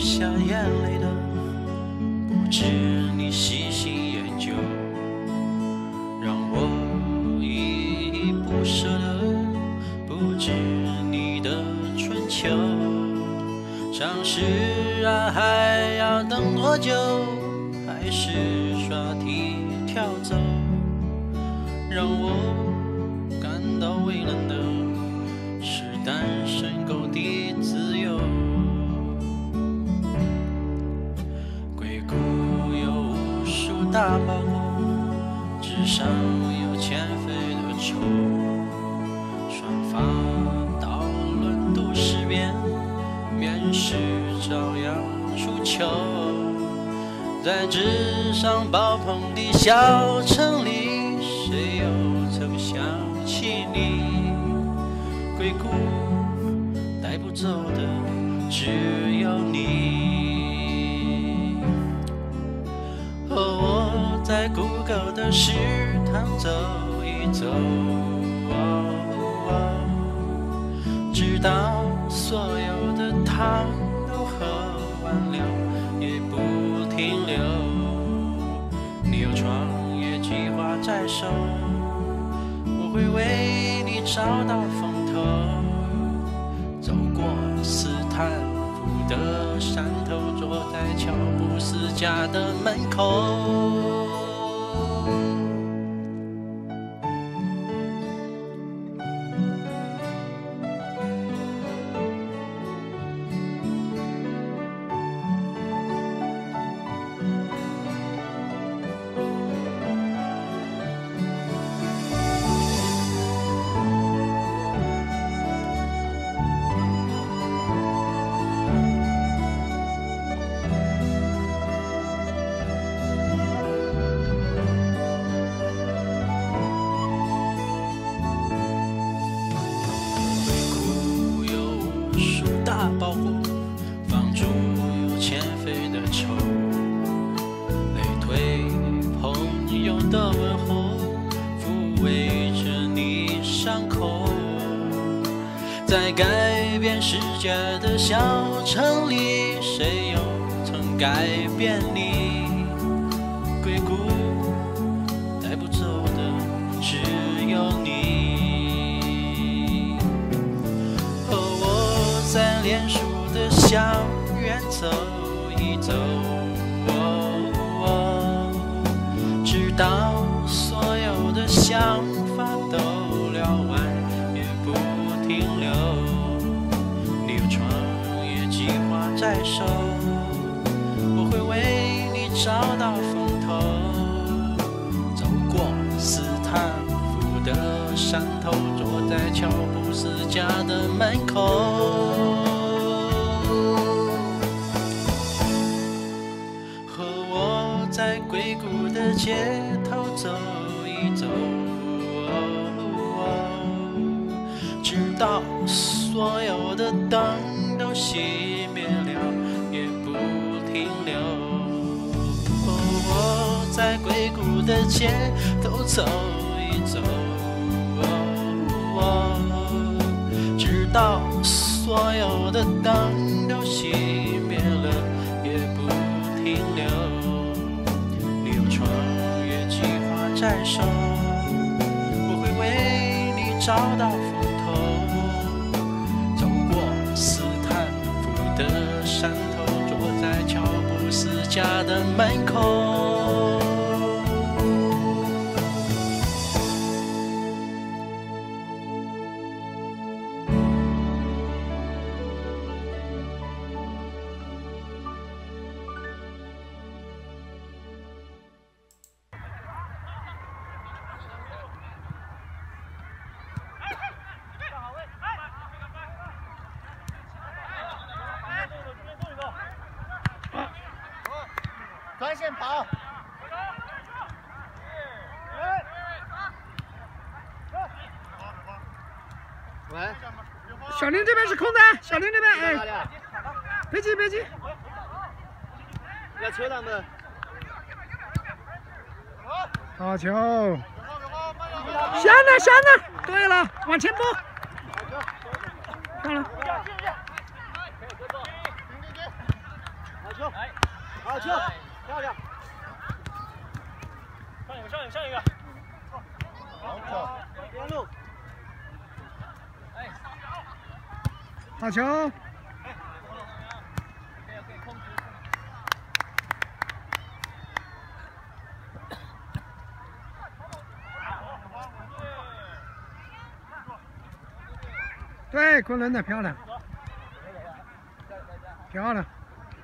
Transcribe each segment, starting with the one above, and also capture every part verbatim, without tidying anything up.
下眼泪的，不止你细心研究，让我依依不舍的，不止你的春秋。尝试啊，还要等多久？还是刷题跳走？让我感到为难的是单身狗的自由。硅谷有无数大包裹，纸上有欠费的愁，双方讨论都十遍，面试照样出糗。在纸上爆棚的小城里，谁又曾想起你？硅谷带不走的只有你。和我在谷歌的食堂走一走，直到所有的汤都喝完了，也不停留。你有创业计划在手，我会为你找到风头，走过斯坦福的山头，坐在乔布斯家的门口。大包裹，房租有欠费的愁，累赘朋友的问候，抚慰着你伤口。在改变世界的小城里，谁又曾改变你？硅谷带不走的只有你。在脸书的校园走一走，直到所有的想法都聊完，也不停留。你有创业计划在手，我会为你找到风头，走过斯坦福的山头，坐在乔布斯家的门口。在硅谷的街头走一走，直到所有的灯都熄灭了，也不停留。我在硅谷的街头走一走，直到所有的灯都熄灭了，也不停留。在手，我会为你找到风头，走过斯坦福的山头，坐在乔布斯家的门口。 专线跑！喂， 小林这边是空的，小林这边哎，别急别急， 要球他们。 好球！下呢下呢，对了，往前拨。上了。 好球！对，滚轮的漂亮，漂亮！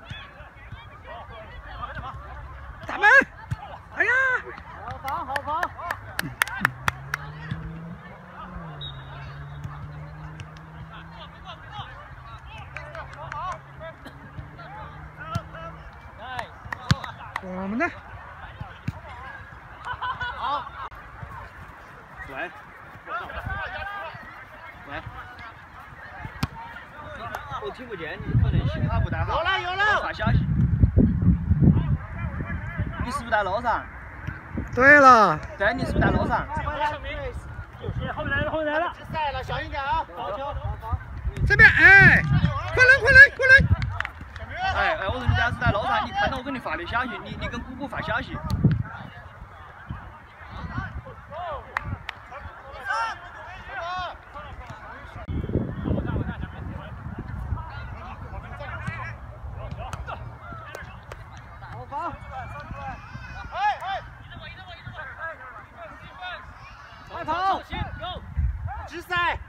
打门！哎呀！ 好防，好防！ 我们的。 好。喂。喂。我听不见你，可能信号不太好。有了有了。发消息。你是不是在路上？ 对了。 对，你是不是在路上？ 后面来了，后面来了。 赛了，小心点啊！好球，好防。 这边，哎，快来快来快来！ 哎哎，我说你要是在路上，你看到我给你发的消息，你你跟姑姑发消息。好防！哎哎！快跑！直塞！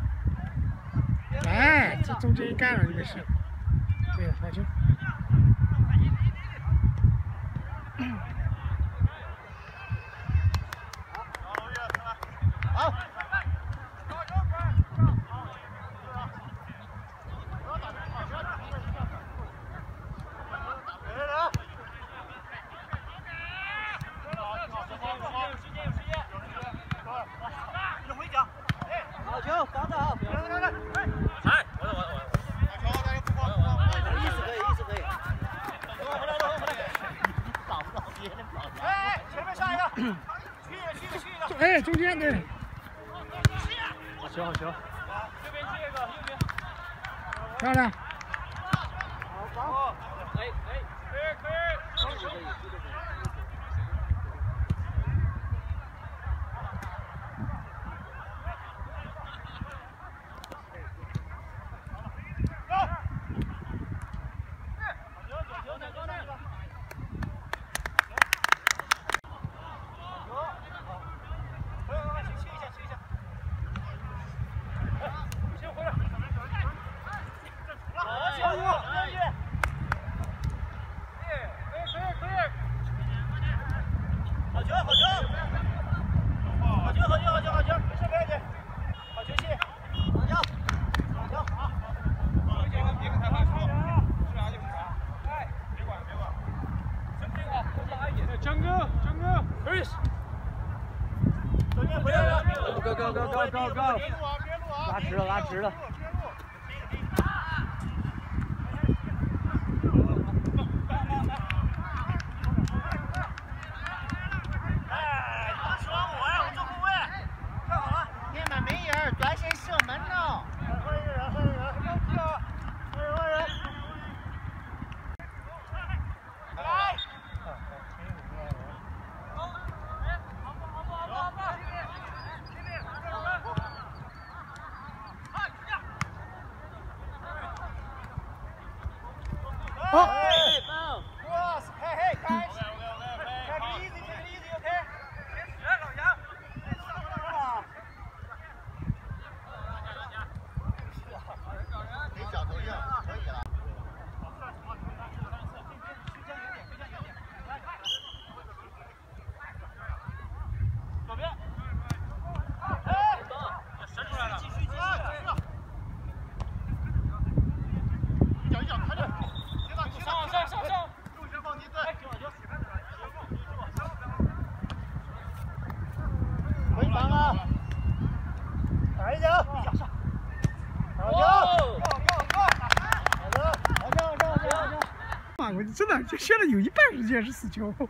哎，这中间一干了就没事。对，好球。 好。好球，防得好。来来来，来，我我我。意思可以，意思可以。回来了，回来了。找不到别人跑。哎哎，前面上一个。去一个，去一个，去一个。 哎，中间对。 好球，好球。这边去一个，右边。 漂亮。 好防。可以，可以，可以，可以。可以，可以。 张哥，张哥 ，Chris， Go go go go go go！ 拉直了，拉直了。哎，十万五哎，我做后卫，太好了！面板没人，专线射门呢。换一个人，换一个人，换人，换人。来。 好。 Cross， 嘿嘿，开。Take it easy, take it easy, OK。来，老杨。给脚头硬，可以了。左边。哎，伸出来了。继续，继续。一脚一脚开着。上上上上！右前方敌对，回防啊！打一脚，一脚上，好球！好球！好球！好球！好球！好球！ 啊，我真的就现在有一半时间是死球。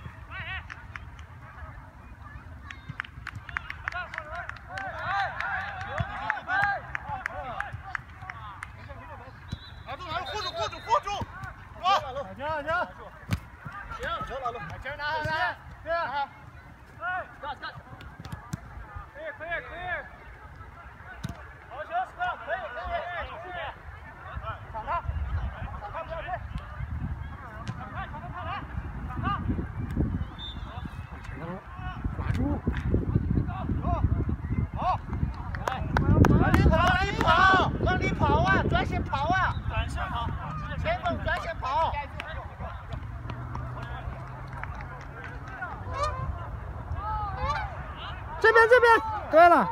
护住，护住，护住！走！好球，好球！行，球老陆，球拿好来，对啊。干干！可以，可以，可以！好球，可以，可以，可以！ 这边这边，对了。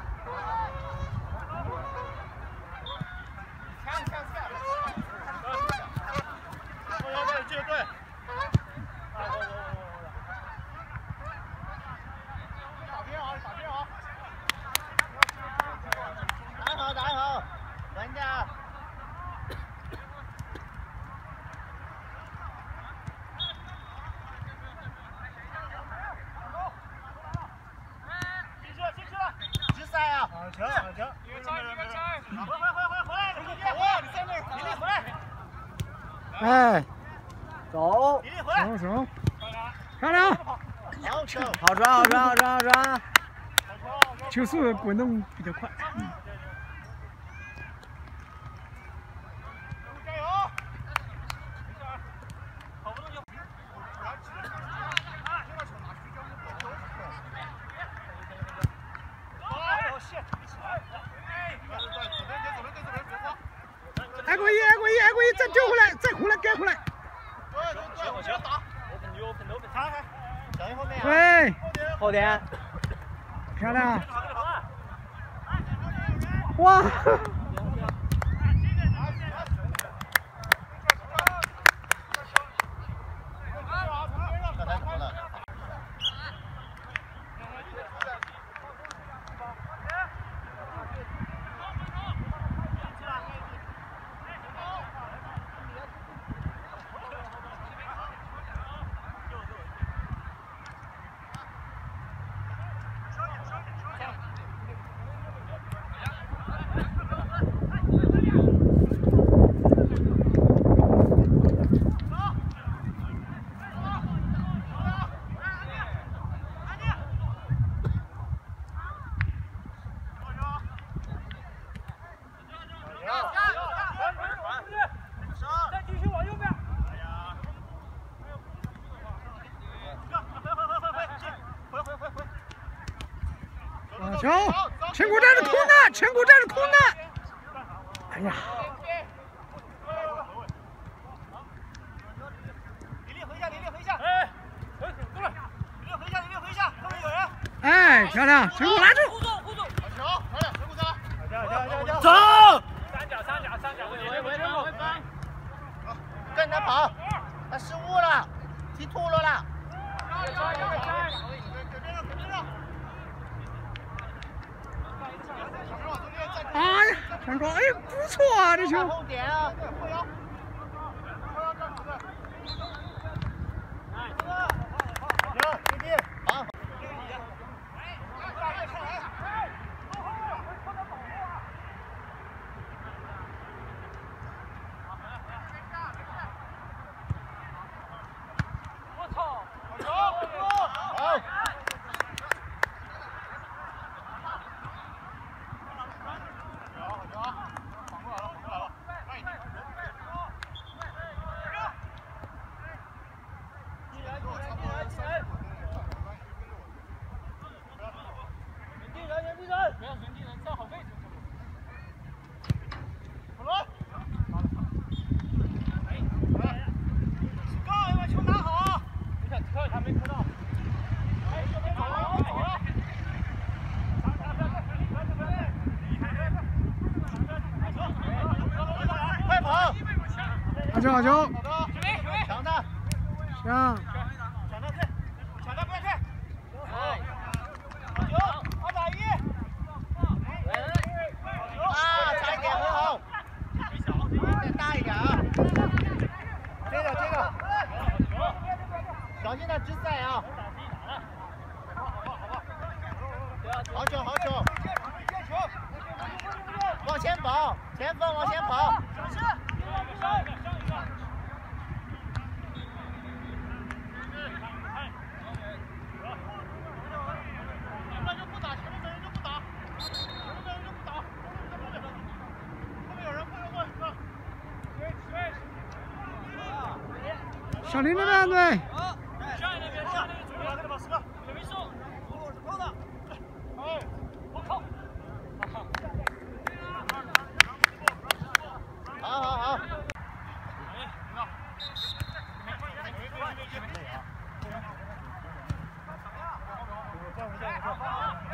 打好打好，稳点。 好球，好球！一个菜，一个菜。回回回回回来！你在那儿，你回来。 哎， 走， 走走，漂亮！ 好球， 好传，好传，好传，好传。 球速滚动比较快。嗯加油！跑不动就。 爱国一，爱国一，爱国一，再丢回来，再回来，该回来。 好球！打！open open open，查开， 小心后面。 对， 后点， 漂亮。哇！ 再继续往右边。回回回回。 好球！陈谷站是空的，陈谷站是空的。哎呀！ 李丽回一下，李丽回一下。哎，回过来。李丽回一下，李丽回一下，后面有人。 哎，漂亮！陈谷拉住。 护住护住。好球，快点，陈谷上。加加加加。 走。 三角三角三角，回回回回。 跟他跑，他失误了，踢秃噜了。 哎呀，陈谷，哎，不错啊，这球。 后点啊！行，弟弟，好。 好球，好球！ 抢他！ 行。 抢他退，抢他不要退。哎，好球，二打一。 啊，差一点，很好。再大一点啊！这个这个，小心他直塞啊！好球好球！往前跑，前锋往前跑。 小林那边对。 下那边，下那边，左边给他把十个，有没送？我是空的。哎，我靠！ 好好好。 哎，你看。没没没没没没。我这样，我这样，我这样。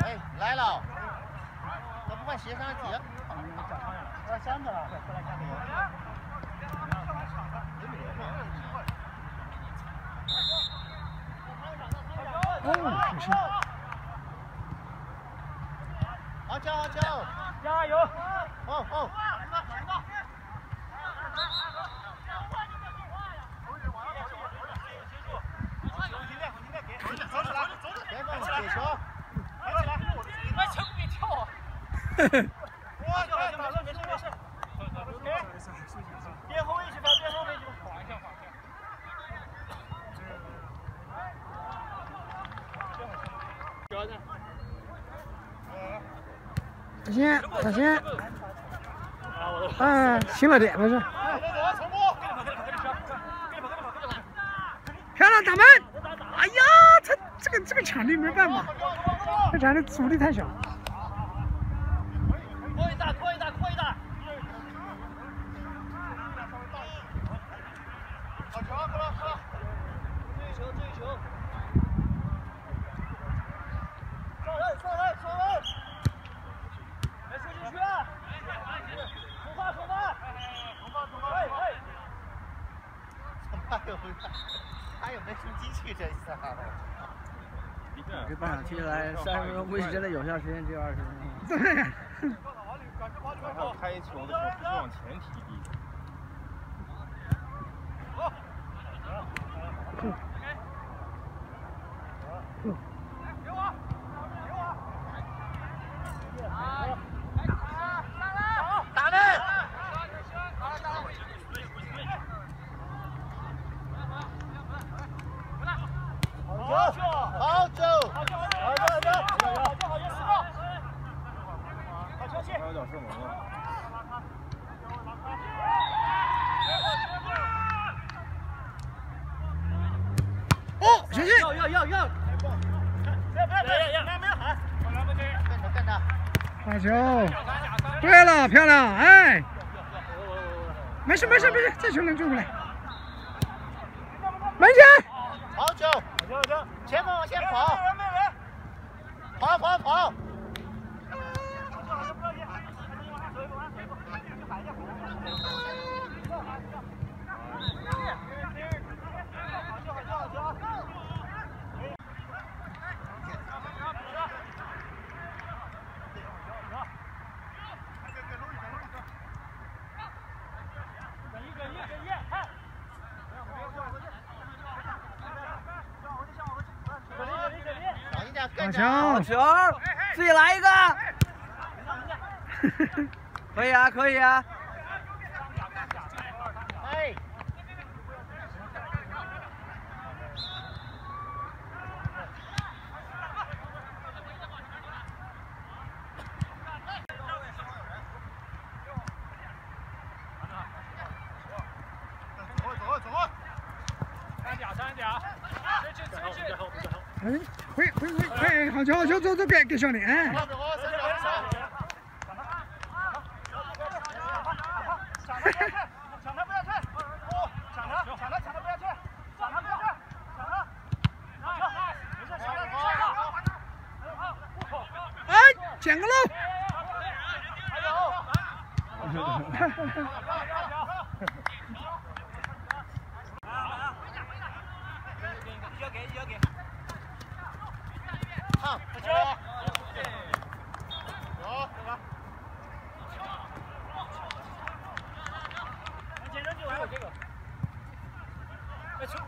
协商题。我想着了，过来看看。 哦，可惜。 好球，好球！ 加油！ 哦哦。别动，给球。 来，球别跳啊！ 我没事没事没事。边后卫去吧，边后卫去吧。晃一下，晃一下。 小心，小心！哎，行了点，没事。漂亮，打门！哎呀，他这个这个场地没办法，这场地阻力太小。 扩一大，扩一大，扩一大。 好球，好了，好了。 追球，追球。上人，上人，上人。来，出进去啊！出发，出发。出发，出发。哎哎。 还有还有没出进去这次啊？ 这半场踢下来，三十分钟估计真的有效时间只有二十分钟。 对。 还有开球的时候不是往前踢地。 嗯。嗯。 给我，给我。啊！ 打人！ 好球！ 好球！ 好球！好球！好球！好球！好球！四个。好球！ 还有点射门了。 哦，小心！ 要要要要！别别别！没没喊！ 跟着跟着。 好球！对了，漂亮！哎，没事没事没事，这球能追回来。门前！ 好球！ 好球！好球！ 前锋往前跑！跑跑跑！ 好球！ 好球！自己来一个。可以啊，可以啊。 哎。 走走走！三点三点，持续持续。 哎，回回回，哎，好球好球，走走，给给小林。哎。 抢他不要退！哦，抢他，抢他，抢他不要退！抢他不要退！抢他！没事，抢他，抢他！ 哎，捡个漏！ 还有！一脚给，一脚给。 好， 球！ 有，对吧？ 人家人就还有这个。哎，球！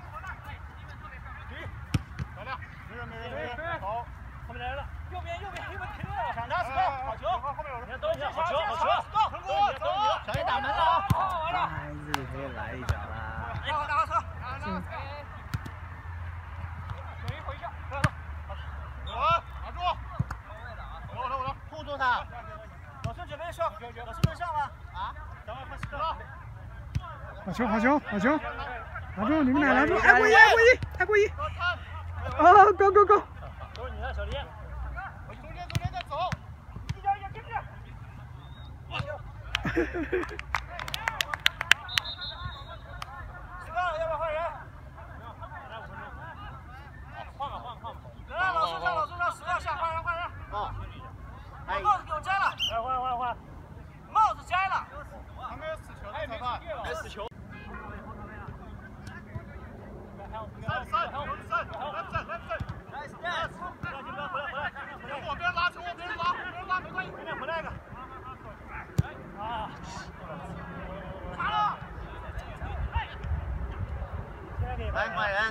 漂亮，没人没人没人，好， 后面来了，右边右边右边停了，抢他死好球！ 后面有人， 等一下，好球好球，成功走！ 小心打门了， 好完了， 自己可以来一脚啦。 打好打好车，打好。等一会一下，来了， 我打住，我我我护住他。 老孙准备上，老孙能上吗？ 啊， 等会快死了。 好球好球好球！拿住，你们俩拿住！爱国一爱国一爱国一！哦，go go go！ 都是你的，小林。 我中间中间再走， 一脚一脚跟着。十个，要不要换人？换吧换吧换吧。来，老孙上老孙上，十个下，换人换人。 哦，哎， 帽子给我摘了。 来，快人。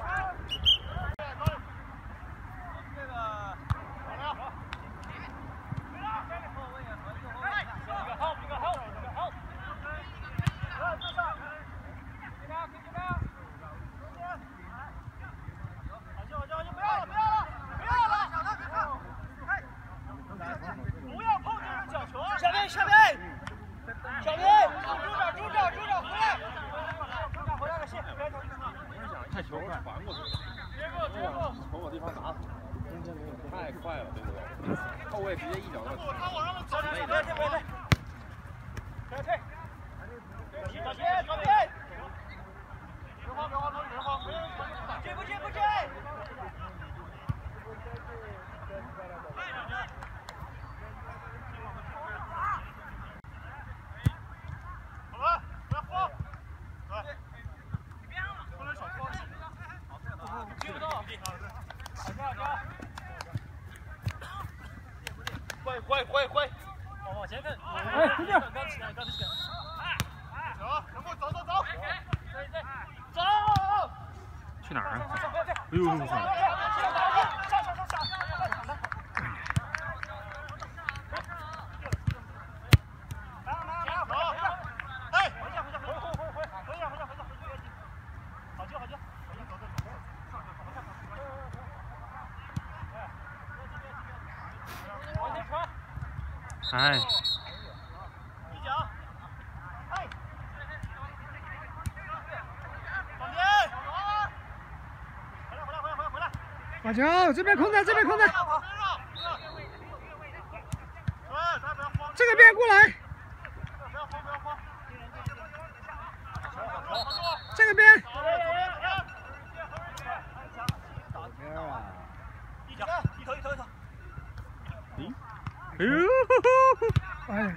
看球传过去，从我地方拿，太快了，对不对？后卫直接一脚到底。 别退，别退，别退，小心，小心！别慌，别慌，别慌，进不进不进！好了，不要慌，来。 听不到，好家伙！快快快快！往往前看， 哎，快点！ 刚起来，刚起来。走，全部走走走！走！ 去哪儿啊？ 哎呦，我操！ 上上上上！来来来，走！哎，回下回下回回回回，回下回下回下，好接好接，走走走。 哎， 一脚，哎，放边，回来回来回来回来回来， 马球这边空的，这边空的，这个边过来， 不要慌不要慌， 这个边， 打天啊！ 一脚，一头一头一头。 哎呦，哎，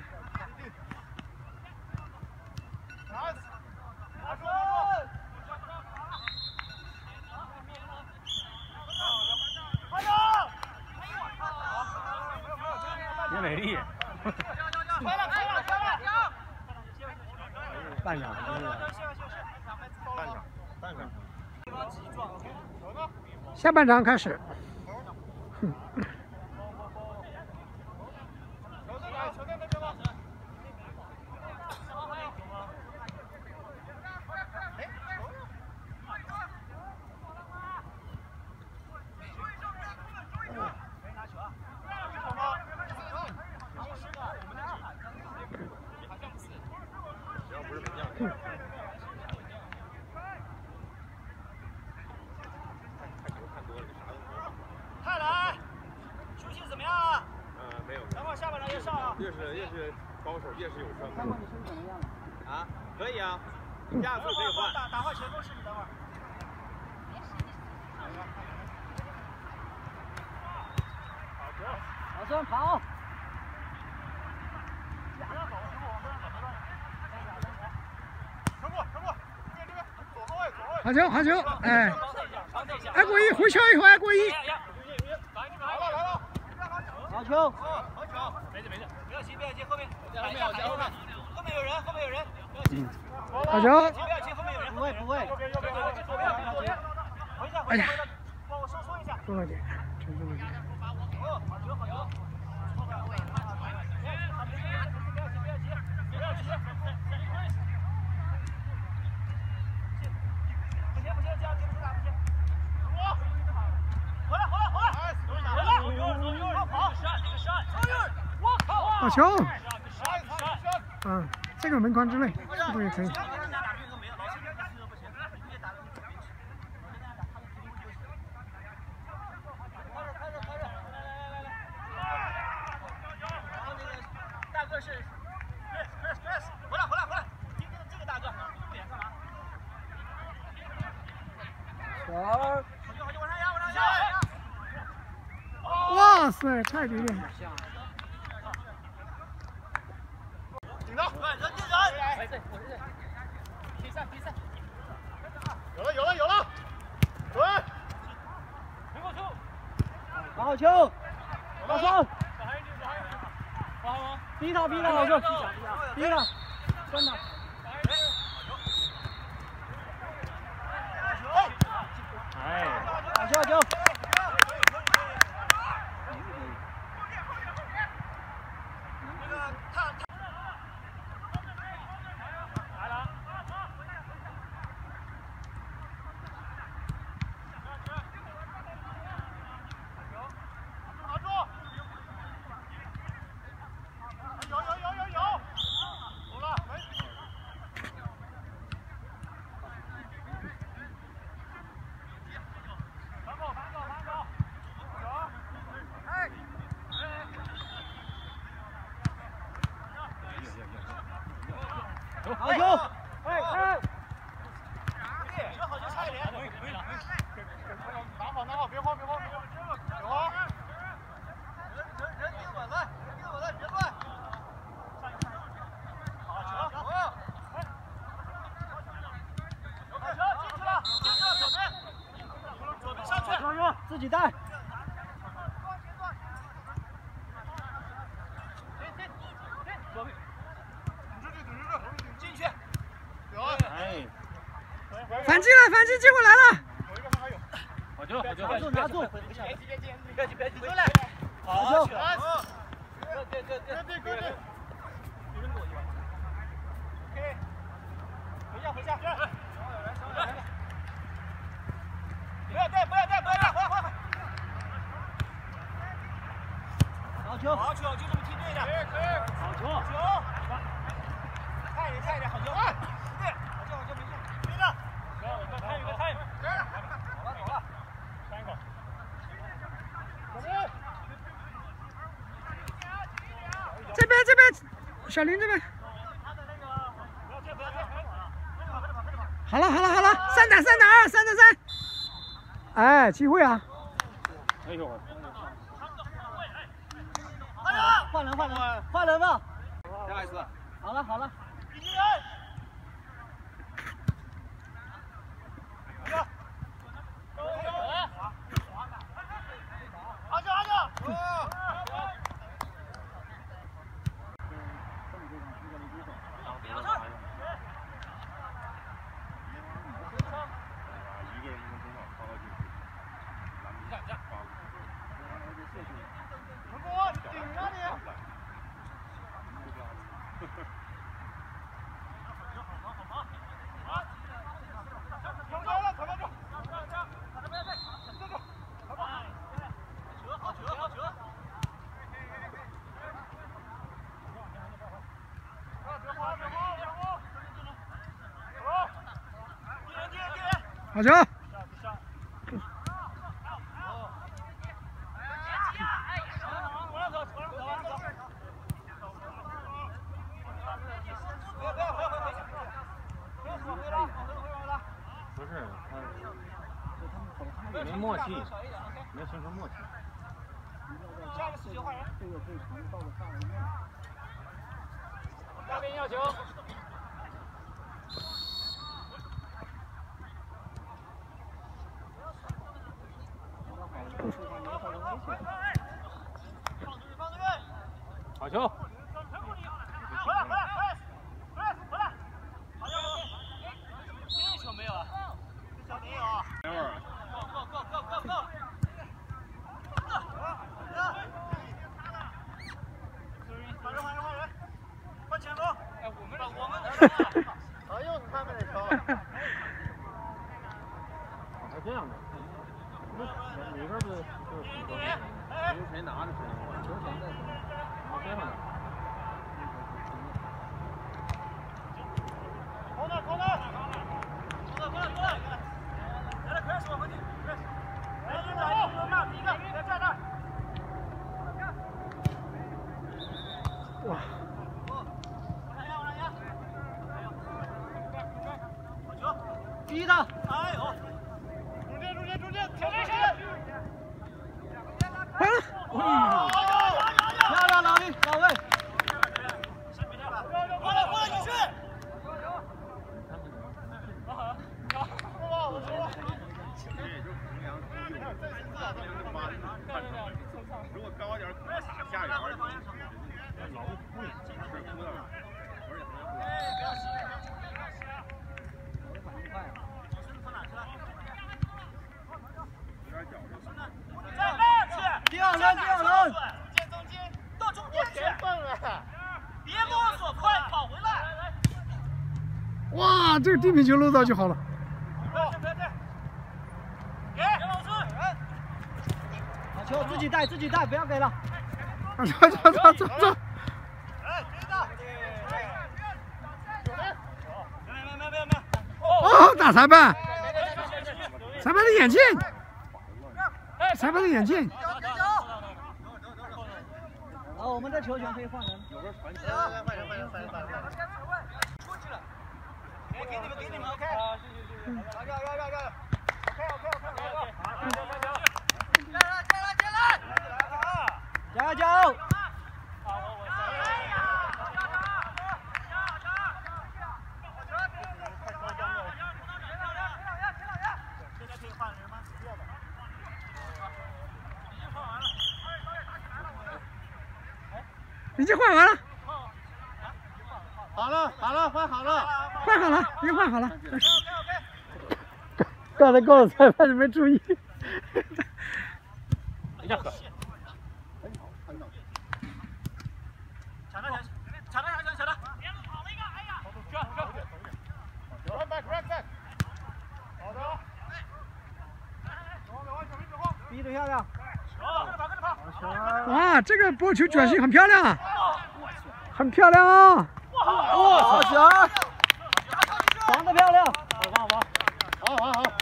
别美丽， 快了快了快了！ 半场是吧？ 半场，半场。 下半场开始。 泰来，休息怎么样啊？ 呃，没有。 等会儿下半场也上啊。 越是越是高手，越是有伤。 看过你身怎么样了？ 啊，可以啊，你下次可以换。 打打换前锋试试，等会儿。 老孙跑！ 传过传过，这边这边左后卫左后卫。 好球好球，哎， 长内下。 爱国一回球一会儿，爱国一。 来了来了。 好球！ 哦，好球！没事没事，不要急不要急，后面后面后面后面有人后面有人，不要急。 好球！ 不要急，后面有人。 不会不会。 右边右边右边左边左边。回一下回一下回一下，帮我收缩一下。 多点，真多点。 哦，好球好球。 好球！嗯，这个门框之内，速度也可以。 大个是 Chris Chris Chris， 回来回来回来，今天的这个大个，重点干嘛？ 球！ 好球好球，往上压往上压！ 哇塞，太厉害了！ 紧张，对，人进人。没事，我是比赛比赛。有了有了有了，对。推过去。 好球！大双！ 好好。 逼他逼他，老郑！逼他！跟他！ 哎， 好球！哎哎！ 球好球差一点。拿好拿好，别慌别慌别慌。人人人定稳了，人定稳了，别乱。好球！好球！进去了，进去了，左边，左边上去， 自己带。 反击了，反击机会来了！ 好球，好球， 拿住，拿住！ 别急别急，别急别急，出来！ 好球！ 对对对对对对。有人躲一把。OK， 回下回下。不要带不要带不要带，回回回。 好球！ 好球，就这么踢对的。 好球！ 好球！差一点差一点，好球！对，好球好球没事，对的。 参与个参与，走了走了，三口。 这边这边，小林这边。好了好了好了，三打三打二，三打三。哎，机会啊！ 哎呦！ 换人换人换人吧！ 下一次。 好了好了。 好球！ 不是，他没默契，没形成默契。 下一个死球换人。下边要球。 好球！ 回来回来回来回来回来！好球！这球没有啊？这球没有啊？ 等会儿。 够够够够够够！换人换人换人！换前锋！哎，我们的我们的球啊！啊，又是他们的球！ 还这样的？里边不就是由谁拿着谁？球权在谁？往边上的。 过来过来，过来过来过来，来来，快说，快点，快！来，一打一个，那第一个，别站那儿。 哇！ 好球！ 第一的， 哎呦！中间中间中间，挑进去！ 完了！ 漂亮，老李，到位。 过来过来，你去！ 如果高点，可能打下沿儿。老是不是扑到哪儿？而且哎，不要急，不要急，不要急。 我的反应快啊！ 从哪去了？ 有点脚就。 再慢去！ 第二轮，第二轮。 中间中间，到中间去！别摸索，快跑回来！ 哇，这个地平球漏到就好了。 不要不要带。给，杨老师。 好球，自己带，自己带，不要给了。 走走走走走。 哎，别打。没没没没没。 哦，打裁判！裁判的眼镜，裁判的眼镜。 好，我们的球权可以换人。 有边传球。 来来来，换人换人换人换人。出去了。 加油加油加油 ！OK OK OK OK。 加油加油！ 已经换完了， 好了好了，换好了， 换好了，已经换好了。刚才告诉裁判没注意。 人家喝。 抢他抢抢他抢他抢他！别跑了一个，哎呀！去去。 Run back run back。好的。 逼得漂亮。 跟着跑跟着跑。 哇，这个波球转型很漂亮啊，很漂亮啊！ 哇，好球！防得漂亮。 好好好，好好好。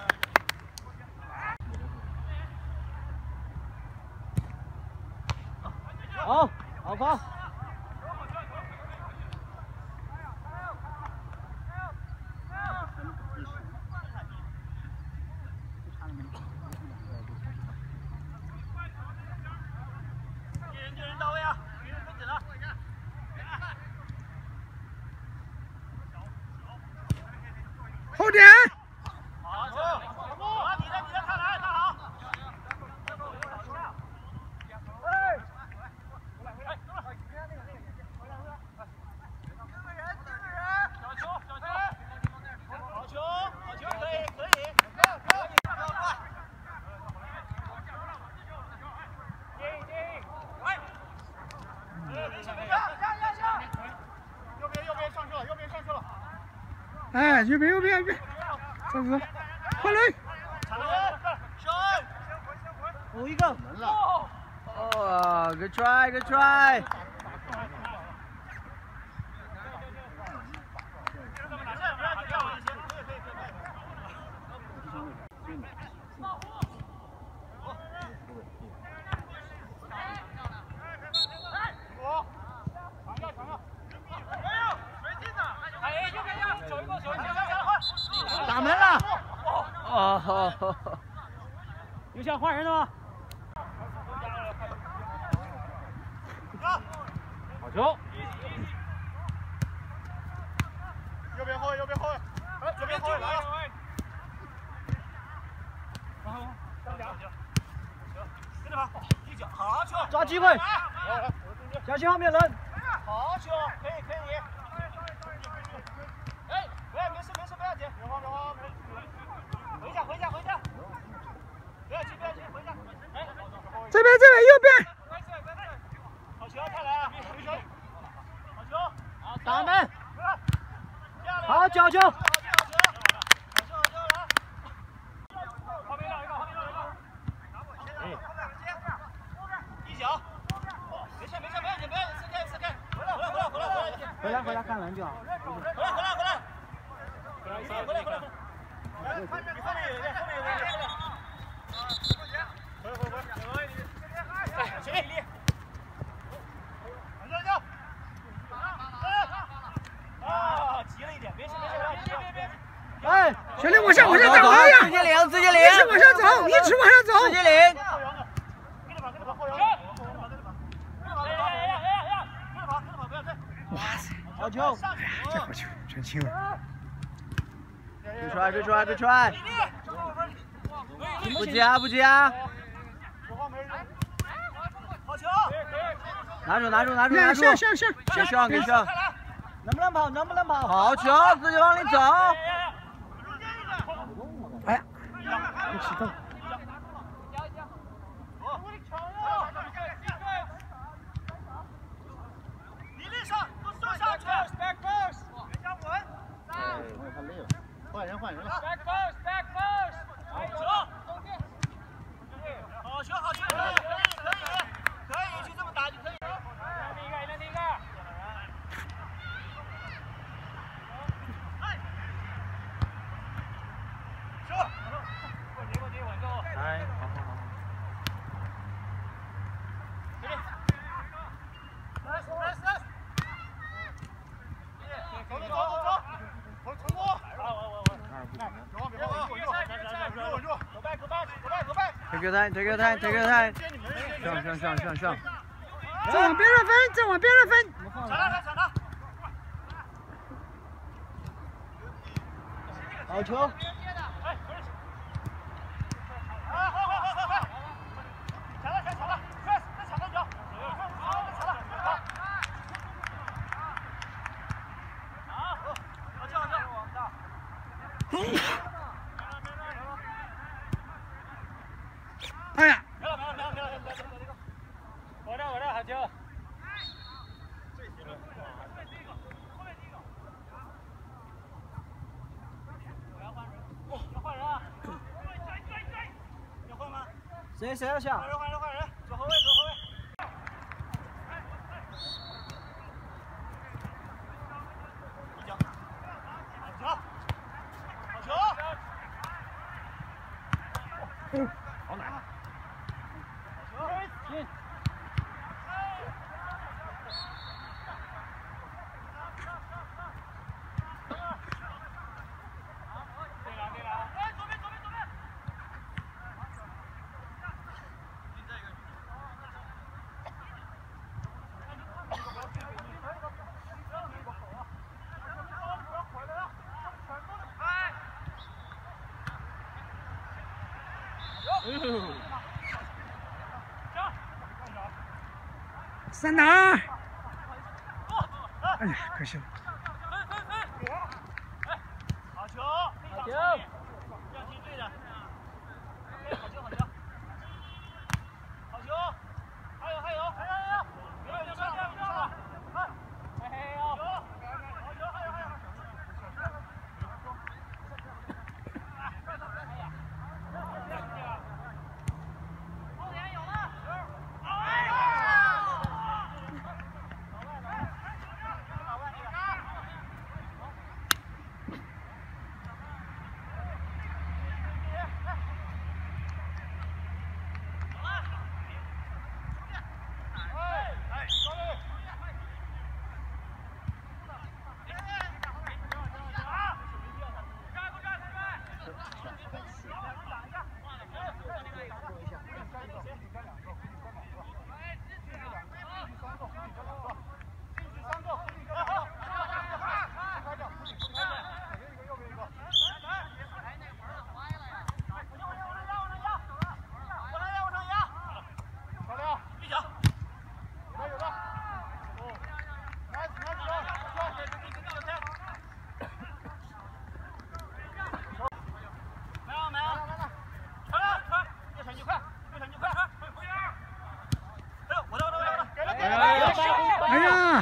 好，好防。 后点。 好球！好，你的你的，看来看好。哎，小球小球，好球好球，可以可以。接应接应，哎，没事没事，下下下。 右边右边上去了，右边上去了。 哎，右边右边右边，这是快来！ 补一个。 门了。 哦 ，good try good try。 打门了！ 哦， 有想换人的吗？ 好球！ 右边后卫，右边后卫，左边后卫来了。 跟着跑，一脚好球！ 抓机会，小心后面人。 好球，可以可以。哎，不要没事没事不要紧， 别慌别慌， 回家回家回家，不要急不要急，回家。哎， 这边这边右边。 好球，快来啊！回球，好球， 打门， 好好角球。 回来回来看人就好。 回来回来回来，回来回来回来。你后面有人，后面有人，回回回。哎，前面一粒。往上跳。啊，急了一点，没事没事，别别别。 哎， 兄弟，往下往下走！哎呀， 自己领自己领， 一直往下走，一直往下走。 自己领。 跟着跑跟着跑，后腰。跟着跑跟着跑。哎呀哎呀哎呀！跟着跑跟着跑，不要退。 哇塞， 好球！ 这好球，真轻了。 Good try, good try, good try！ 不急啊，不急啊！ 好球！ 拿住，拿住，拿住，拿住！ 上上上！ 给上，给上！能不能跑？能不能跑？好球，自己往里走！ 哎呀，没启动。 你力上，都送上去 ！Back post， 别想稳。 我也太累了，换人换人了。 Back post, back post， 好球！好球，好球，可以，可以，可以，可以，就这么打就可以。一人一个，一人一个。哎，球！过节过节稳住。 哎，好好好。 这边。来来来。走走走走走，我成功。我我我我。别慌别慌。 Take your time, take your time, take your time。上上上上上。 再往边上分，再往边上分。 抢他，抢他！ 好球！ 哎，好好好好好！抢了，抢了，快，再抢两脚！好，再抢了，好。好，好球，好球！ 哎呀！ 没了，没了，没了，没了，没了，没了！我这，我这，好球！ 谁谁要下？ 换人，换人，换人，左后卫，左后卫。一脚，好球，好球， 嗯， 好奶。 好球，进。对了，对了，哎，左边，左边，左边。 三打二。哎呀，可惜了。 好球，好球，要踢对的。好球，好球，好球，还有还有还有还有，不要不要不要不要！哎，还有，好球，还有还有。后点有了，哎呀！ 哎呀！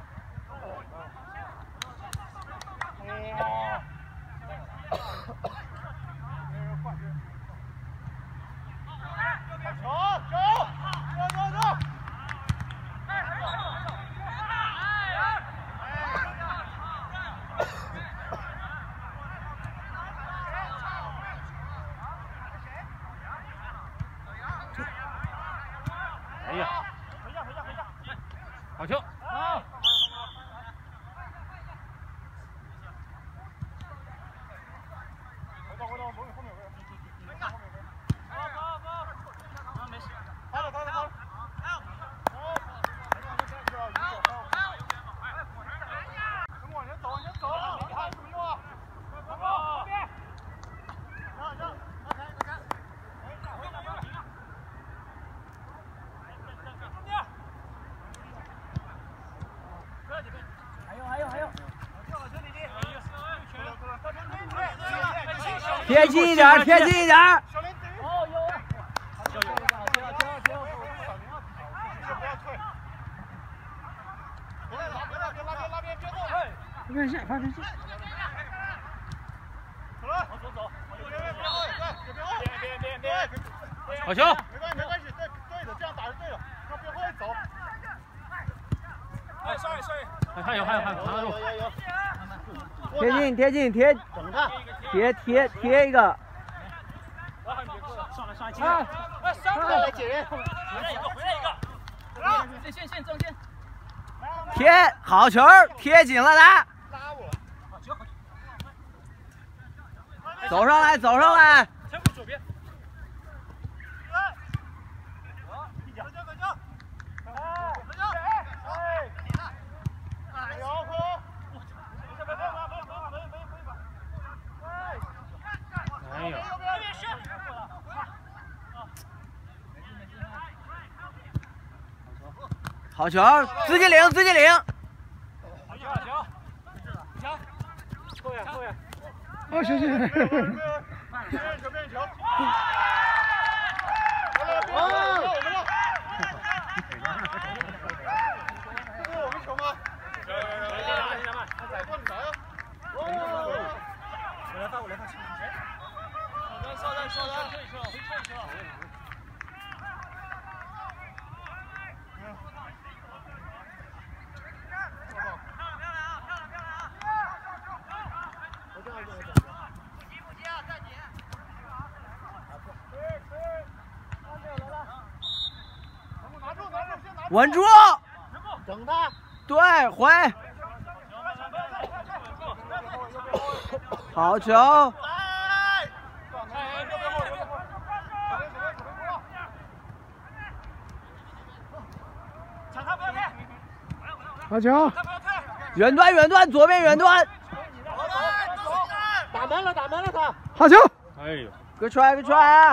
哎呀！ 回下，回下，回下。 好球！ 好。 回头回头，后面后面回头，后面回头。 走走走。啊，没事。 跑了跑了跑了。往前走，往前走，你看注意啊！快跑！后边。让让，让开，让开。 还有还有还有。 贴近一点，贴近一点。 哦，有。有有有，好球好球好球！ 不要退。别拉别拉别拉别拉别别动！ 发边线，发边线。 走了，往左走。别别别后，对，别后，别别别别。 好球！ 没关系没关系，对对的，这样打是对的，让别后卫走。 哎 ，sorry sorry。 还有还有还有，扛得住。 有有有。 贴近贴近贴， 等着。 贴贴贴一个。 上来上来， 啊！ 哎，上来来接人。 回来一个，回来一个。线线线中间。 贴好球，贴紧了来。 拉我。 好球好球。 走上来走上来。 前锋左边。 好球，自己领，自己领。 好球，好球，强，后面后面。 哦，行行。 边球边球。哦，我们了。这是我们球吗？行行行，行行吧，他在放啥呀？哦，我来发，我来发。稍等稍等稍等，退一车，回撤一车。 稳住！ 等他。 对，回。好球！ 好球！ 远端，远端，左边远端。 打门了，打门了他。 好球！ 哎呦 ，Good try，Good try。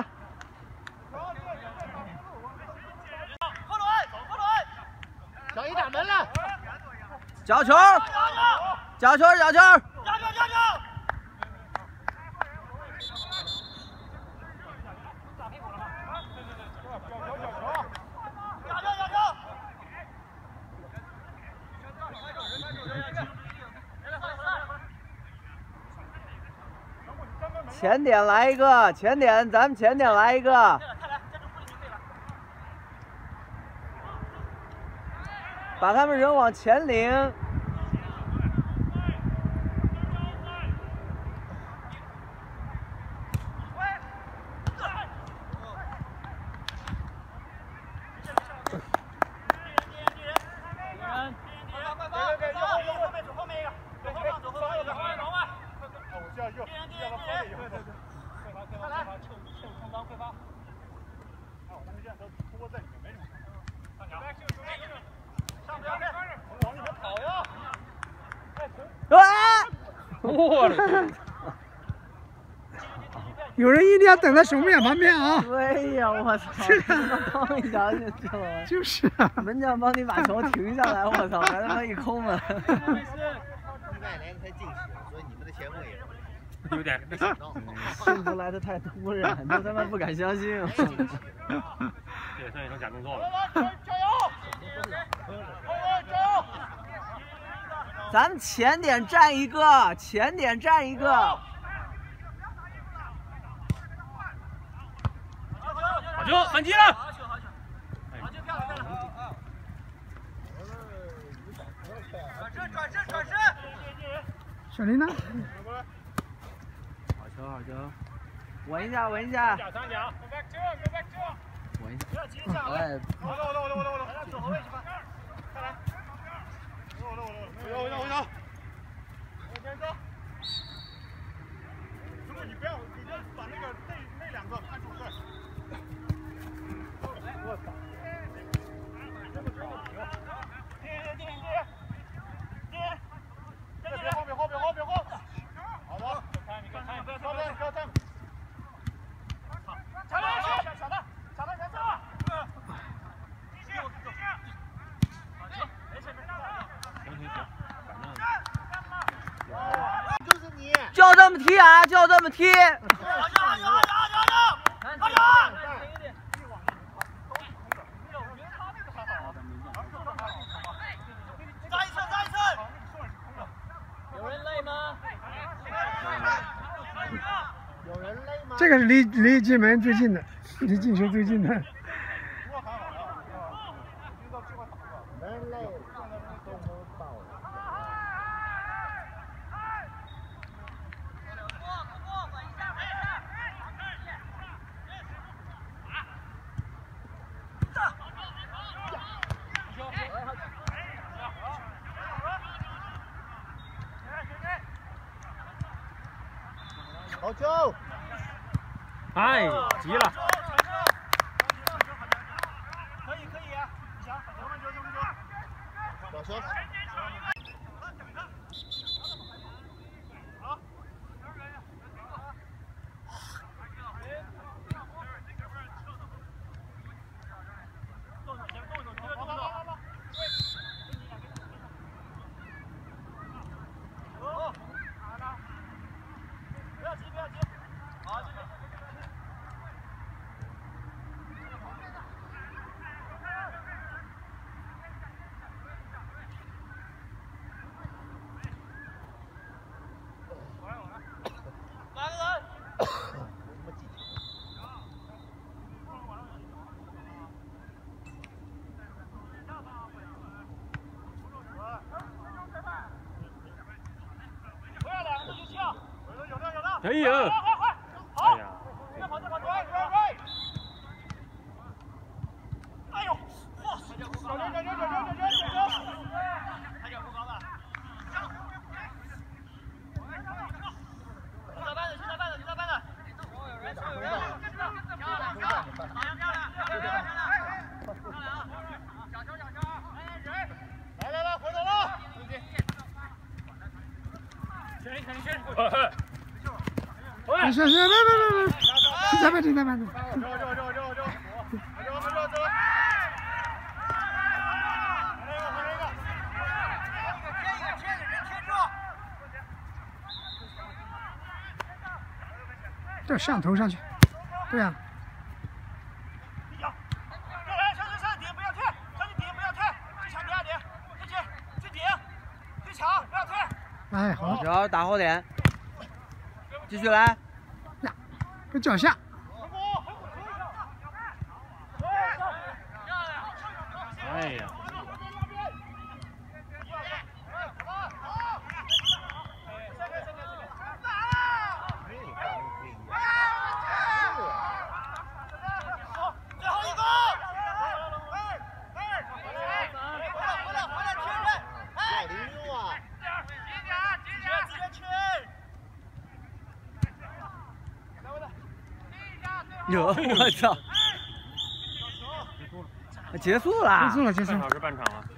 小一打门了。 角球！角球！角球！ 加球加球！ 前点来一个，前点，咱们前点来一个。把他们人往前领。 有人一定要等在守门员旁边啊！ 对呀，我操！ 是啊，帮一脚就救了。 就是啊， 门将帮你把球停下来，我操，还他妈一空门。 一百年才进球，所以你们的前卫也有点没想到， 幸福来的太突然，就他妈不敢相信。 这也算一种假动作了。 加油！后卫加油！ 咱们前点站一个，前点站一个。 好球，反击了！ 好球好球，好球漂亮漂亮！转身转身转身！ 小林呢？ 好球好球，稳一下稳一下。 脚上脚 Go back to go back to 稳一下。 不要急着下来。 我的我的我的我的我的， 来左后卫去吧。 再来。我的我的我的，我的我的。我先走。如果你不要，你就把那个那那两个看出来。我操！别慌别慌别慌别慌！好的，看你看看，不要不要不要站。 抢到去，抢到，抢到前锋。继续继续。好球，没事没事。 行行行，反正。 就是你。 就这么踢啊，就这么踢。 好球好球好球好球！好球！扎一次扎一次。有人累吗？ 有人累吗？ 这个是离离进门最近的，离进球最近的。 人累，都都到了。好球！ 哎，急了。 可以可以，行，球门球球门球。 小球。 好。动动前动动，动动动动。 可以啊！哎呀， 再跑再跑，对对对！哎呦，嚯！这这这这这这这这！还脚不高了。去打蛋的，去打蛋的，去打蛋的。有人，有人。漂亮漂亮，漂亮漂亮，漂亮漂亮。小球小球，哎人！来来来，回头了。全全全！ 行行行，别别别别，停在边停在边停。 走走走走走走，走走走走。来一个，来一个，贴一个，贴一个，人贴住。 这上头上去，对呀。 上上上上顶，不要退，上去顶不要退，最强第二点，最近最顶，最强不要退。 哎，好。 只要打后点，继续来。 呀，跟脚下。 哎呀！ 最后一个！回来回来确认！哎，零六啊！急点急点，直接确认！ 哟，我操！结束了， 结束了，结束了。 半场是半场啊。